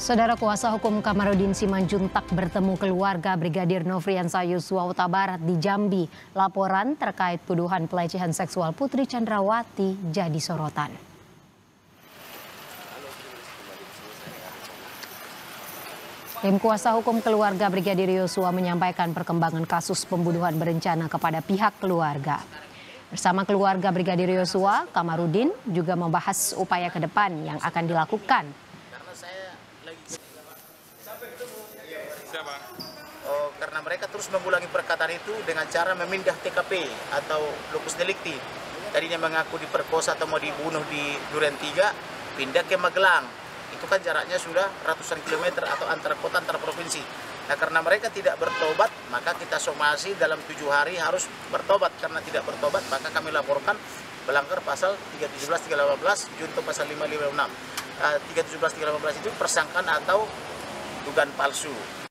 Saudara kuasa hukum Kamarudin Simanjuntak bertemu keluarga Brigadir Nofriansah Yosua Huta Barat di Jambi. Laporan terkait tuduhan pelecehan seksual Putri Chandrawati jadi sorotan. Tim kuasa hukum keluarga Brigadir Yosua menyampaikan perkembangan kasus pembunuhan berencana kepada pihak keluarga. Bersama keluarga Brigadir Yosua, Kamarudin juga membahas upaya ke depan yang akan dilakukan. Karena mereka terus mengulangi perkataan itu dengan cara memindah TKP atau lokus delikti. Tadinya mengaku diperkosa atau mau dibunuh di Duren 3, pindah ke Magelang. Itu kan jaraknya sudah ratusan kilometer atau antar kota, antar provinsi. Nah, karena mereka tidak bertobat, maka kita somasi dalam 7 hari harus bertobat. Karena tidak bertobat, maka kami laporkan melanggar pasal 317, 318, junto pasal 556. 317, 318 itu persangkaan atau dugaan palsu.